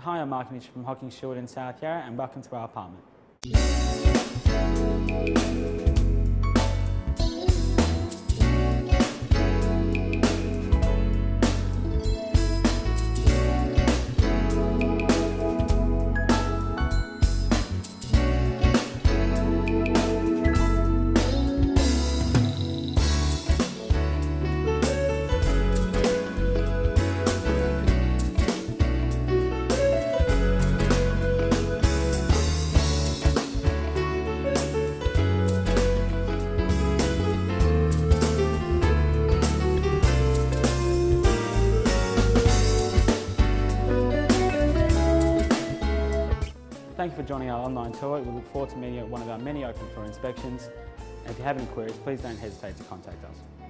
Hi, I'm Konishi from hockingstuart in South Yarra and welcome to our apartment. Thank you for joining our online tour. We look forward to meeting you at one of our many open floor inspections. And if you have any queries, please don't hesitate to contact us.